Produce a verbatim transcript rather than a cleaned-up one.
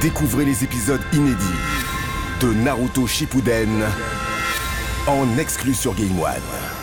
Découvrez les épisodes inédits de Naruto Shippuden en exclu sur Game One.